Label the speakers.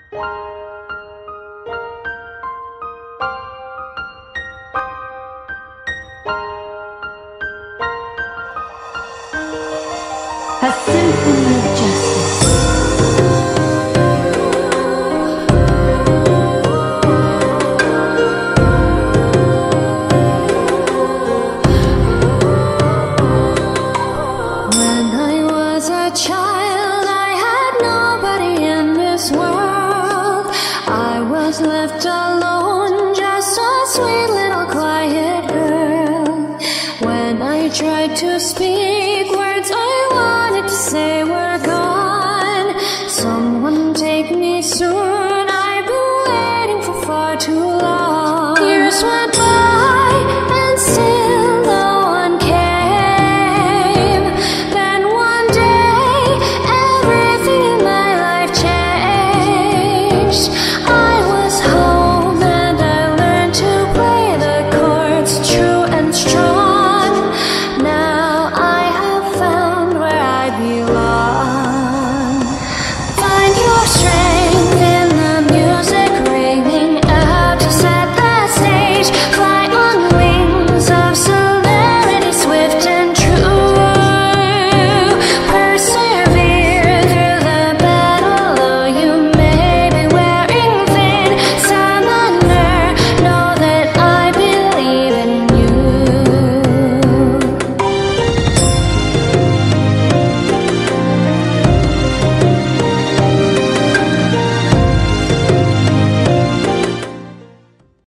Speaker 1: A symphony of justice. When I was a child, I had nobody in this world. I was left alone, just a sweet little quiet girl. When I tried to speak, words I wanted to say were gone. Someone take me soon.